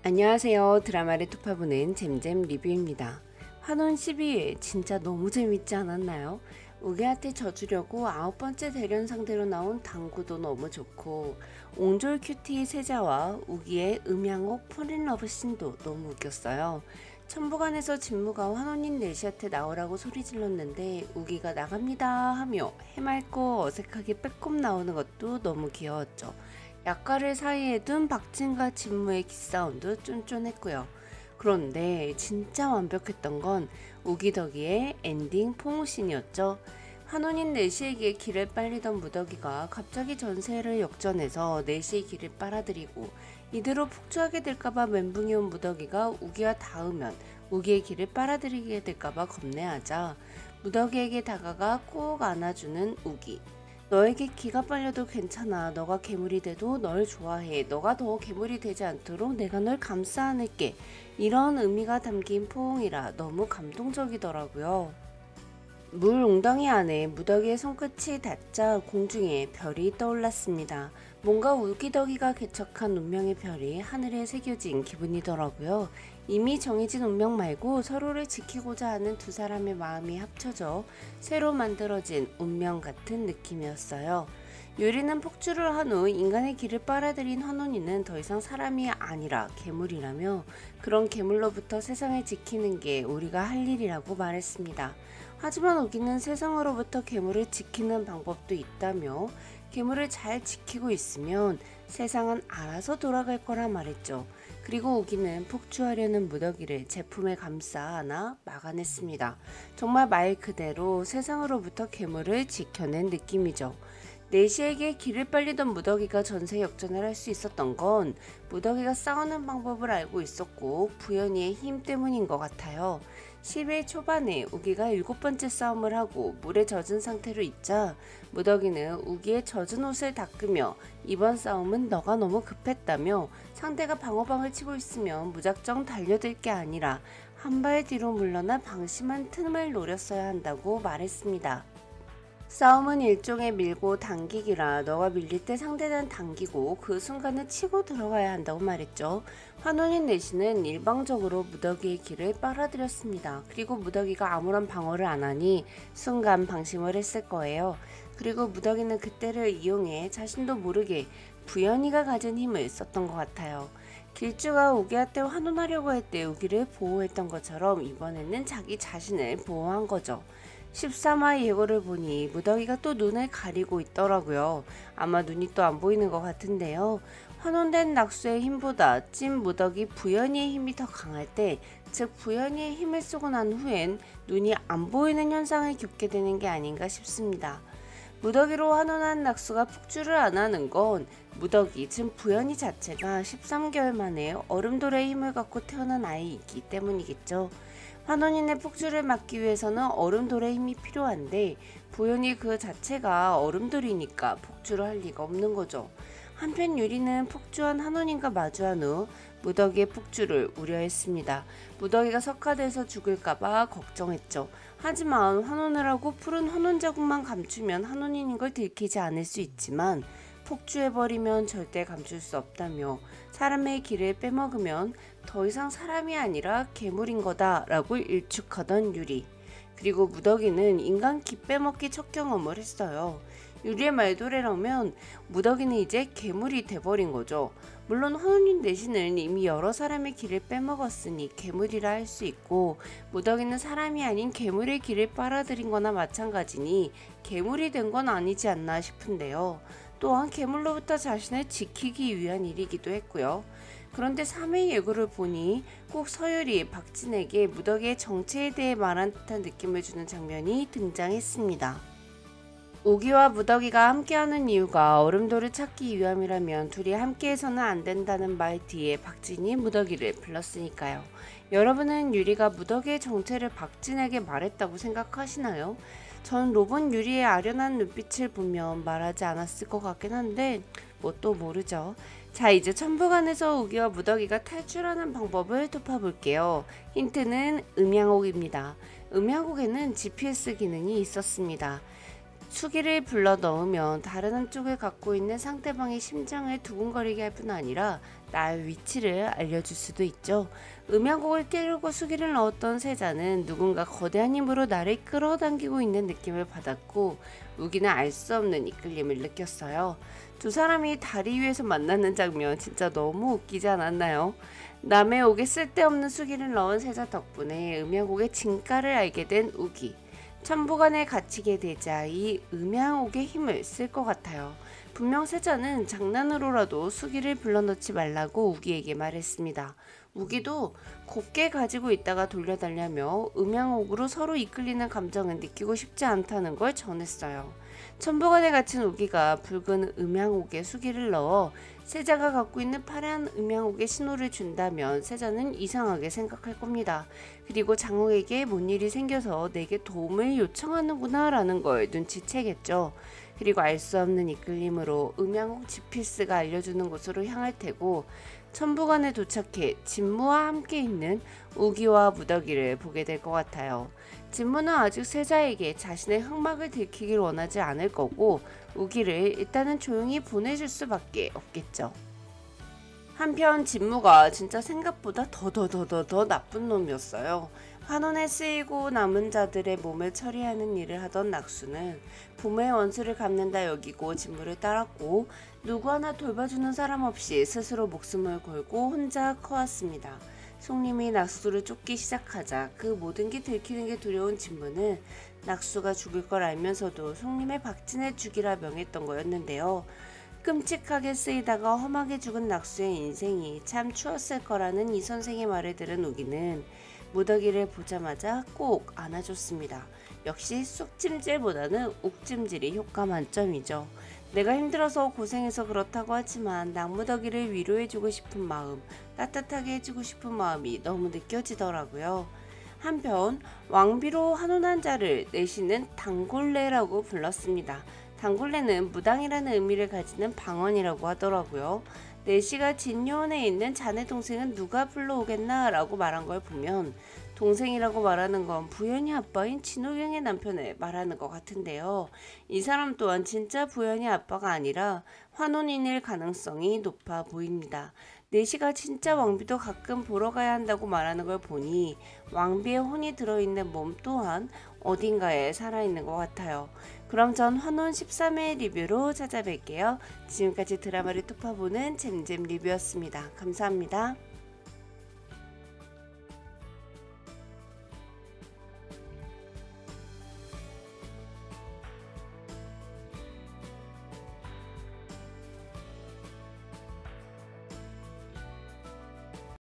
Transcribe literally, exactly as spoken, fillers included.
안녕하세요. 드라마를 톱파보는 잼잼 리뷰입니다. 환원 십이 회 진짜 너무 재밌지 않았나요? 우기한테 져주려고 아홉 번째 대련 상대로 나온 당구도 너무 좋고, 옹졸 큐티 세자와 우기의 음양옥 폴린러브 씬도 너무 웃겼어요. 천부관에서 진무가 환원인 넷시한테 나오라고 소리 질렀는데 우기가 나갑니다 하며 해맑고 어색하게 빼꼼 나오는 것도 너무 귀여웠죠. 약가를 사이에 둔 박진과 진무의 기싸움도 쫀쫀했고요. 그런데 진짜 완벽했던 건 우기덕이의 엔딩 포옹씬이었죠. 환혼인 내시에게 길을 빨리던 무더기가 갑자기 전세를 역전해서 내시의 길을 빨아들이고, 이대로 폭주하게 될까봐 멘붕이 온 무더기가 우기와 닿으면 우기의 길을 빨아들이게 될까봐 겁내하자 무더기에게 다가가 꼭 안아주는 우기. 너에게 기가 빨려도 괜찮아. 너가 괴물이 돼도 널 좋아해. 너가 더 괴물이 되지 않도록 내가 널 감싸 안을게. 이런 의미가 담긴 포옹이라 너무 감동적이더라고요. 물 웅덩이 안에 무더기의 손끝이 닿자 공중에 별이 떠올랐습니다. 뭔가 우기더기가 개척한 운명의 별이 하늘에 새겨진 기분이더라고요. 이미 정해진 운명 말고 서로를 지키고자 하는 두 사람의 마음이 합쳐져 새로 만들어진 운명 같은 느낌이었어요. 유리는 폭주를 한 후 인간의 길을 빨아들인 환원이는 더 이상 사람이 아니라 괴물이라며, 그런 괴물로부터 세상을 지키는 게 우리가 할 일이라고 말했습니다. 하지만 우기는 세상으로부터 괴물을 지키는 방법도 있다며, 괴물을 잘 지키고 있으면 세상은 알아서 돌아갈 거라 말했죠. 그리고 우기는 폭주하려는 무더기를 제품에 감싸 안아 막아냈습니다. 정말 말 그대로 세상으로부터 괴물을 지켜낸 느낌이죠. 내시에게 길을 빨리던 무더기가 전세 역전을 할 수 있었던 건 무더기가 싸우는 방법을 알고 있었고 부연이의 힘 때문인 것 같아요. 십 회 초반에 우기가 일곱 번째 싸움을 하고 물에 젖은 상태로 있자 무더기는 우기의 젖은 옷을 닦으며 이번 싸움은 너가 너무 급했다며, 상대가 방어방을 치고 있으면 무작정 달려들 게 아니라 한 발 뒤로 물러나 방심한 틈을 노렸어야 한다고 말했습니다. 싸움은 일종의 밀고 당기기라 너가 밀릴 때 상대는 당기고 그 순간은 치고 들어가야 한다고 말했죠. 환원인 내시는 일방적으로 무더기의 길을 빨아들였습니다. 그리고 무더기가 아무런 방어를 안 하니 순간 방심을 했을 거예요. 그리고 무더기는 그때를 이용해 자신도 모르게 부연이가 가진 힘을 썼던 것 같아요. 길주가 우기한테 환원하려고 할 때 우기를 보호했던 것처럼 이번에는 자기 자신을 보호한 거죠. 십삼 화의 예고를 보니 무더기가 또 눈을 가리고 있더라고요. 아마 눈이 또 안 보이는 것 같은데요. 환원된 낙수의 힘보다 찐 무더기 부연이의 힘이 더 강할 때, 즉 부연이의 힘을 쓰고 난 후엔 눈이 안 보이는 현상을 겪게 되는 게 아닌가 싶습니다. 무더기로 환원한 낙수가 폭주를 안 하는 건 무더기, 즉 부연이 자체가 십삼 개월 만에 얼음돌의 힘을 갖고 태어난 아이이기 때문이겠죠. 환원인의 폭주를 막기 위해서는 얼음돌의 힘이 필요한데 부연이 그 자체가 얼음돌이니까 폭주를 할 리가 없는 거죠. 한편 유리는 폭주한 환원인과 마주한 후 무더기의 폭주를 우려했습니다. 무더기가 석화돼서 죽을까봐 걱정했죠. 하지만 환원을 하고 푸른 환원 자국만 감추면 환원인인 걸 들키지 않을 수 있지만 폭주해버리면 절대 감출 수 없다며, 사람의 길을 빼먹으면 더 이상 사람이 아니라 괴물인 거다 라고 일축하던 유리. 그리고 무더기는 인간 기 빼먹기 첫 경험을 했어요. 유리의 말도래라면 무더기는 이제 괴물이 돼버린 거죠. 물론 환원인 내신은 이미 여러 사람의 길을 빼먹었으니 괴물이라 할 수 있고, 무더기는 사람이 아닌 괴물의 길을 빨아들인 거나 마찬가지니 괴물이 된 건 아니지 않나 싶은데요. 또한 괴물로부터 자신을 지키기 위한 일이기도 했고요. 그런데 삼 회 예고를 보니 꼭 서율이 박진에게 무더기의 정체에 대해 말한 듯한 느낌을 주는 장면이 등장했습니다. 우기와 무더기가 함께하는 이유가 얼음돌을 찾기 위함이라면 둘이 함께해서는 안 된다는 말 뒤에 박진이 무더기를 불렀으니까요. 여러분은 유리가 무더기의 정체를 박진에게 말했다고 생각하시나요? 전 로봇 유리의 아련한 눈빛을 보면 말하지 않았을 것 같긴 한데 뭐 또 모르죠. 자, 이제 천부관에서 우기와 무더기가 탈출하는 방법을 톱어볼게요. 힌트는 음양옥입니다. 음양옥에는 지피에스 기능이 있었습니다. 수기를 불러 넣으면 다른 한쪽을 갖고 있는 상대방의 심장을 두근거리게 할 뿐 아니라 나의 위치를 알려줄 수도 있죠. 음향곡을 깨려고 수기를 넣었던 세자는 누군가 거대한 힘으로 나를 끌어당기고 있는 느낌을 받았고 우기는 알 수 없는 이끌림을 느꼈어요. 두 사람이 다리 위에서 만나는 장면 진짜 너무 웃기지 않았나요? 남의 옥에 쓸데없는 수기를 넣은 세자 덕분에 음향곡의 진가를 알게 된 우기. 천부간에 갇히게 되자 이 음향옥의 힘을 쓸 것 같아요. 분명 세자는 장난으로라도 수기를 불러넣지 말라고 우기에게 말했습니다. 우기도 곱게 가지고 있다가 돌려달라며 음향옥으로 서로 이끌리는 감정을 느끼고 싶지 않다는 걸 전했어요. 천부간에 갇힌 우기가 붉은 음향옥에 수기를 넣어 세자가 갖고 있는 파란 음향옥에 신호를 준다면 세자는 이상하게 생각할 겁니다. 그리고 장옥에게 뭔 일이 생겨서 내게 도움을 요청하는구나 라는 걸 눈치채겠죠. 그리고 알 수 없는 이끌림으로 음향옥 지피스가 알려주는 곳으로 향할 테고 천부간에 도착해 진무와 함께 있는 우기와 무더기를 보게 될 것 같아요. 진무는 아직 세자에게 자신의 흑막을 들키길 원하지 않을 거고 우기를 일단은 조용히 보내줄 수밖에 없겠죠. 한편 진무가 진짜 생각보다 더더더더더 나쁜 놈이었어요. 환원에 쓰이고 남은 자들의 몸을 처리하는 일을 하던 낙수는 부모의 원수를 갚는다 여기고 진무를 따랐고 누구 하나 돌봐주는 사람 없이 스스로 목숨을 걸고 혼자 커왔습니다. 송림이 낙수를 쫓기 시작하자 그 모든 게 들키는 게 두려운 진무는 낙수가 죽을 걸 알면서도 송림의 박진을 죽이라 명했던 거였는데요. 끔찍하게 쓰이다가 험하게 죽은 낙수의 인생이 참 추웠을 거라는 이 선생의 말을 들은 우기는 무더기를 보자마자 꼭 안아줬습니다. 역시 쑥찜질보다는 옥찜질이 효과 만점이죠. 내가 힘들어서 고생해서 그렇다고 하지만 낙무더기를 위로해주고 싶은 마음, 따뜻하게 해주고 싶은 마음이 너무 느껴지더라고요. 한편 왕비로 환혼한 자를 내시는 당골레라고 불렀습니다. 당골레는 무당이라는 의미를 가지는 방언이라고 하더라고요. 내시가 진요원에 있는 자네 동생은 누가 불러오겠나 라고 말한 걸 보면 동생이라고 말하는 건 부연이 아빠인 진호경의 남편을 말하는 것 같은데요. 이 사람 또한 진짜 부연이 아빠가 아니라 환혼인일 가능성이 높아 보입니다. 내시가 진짜 왕비도 가끔 보러 가야 한다고 말하는 걸 보니 왕비의 혼이 들어있는 몸 또한 어딘가에 살아있는 것 같아요. 그럼 전 환혼 십삼 회 리뷰로 찾아뵐게요. 지금까지 드라마를 톱파보는 잼잼 리뷰였습니다. 감사합니다.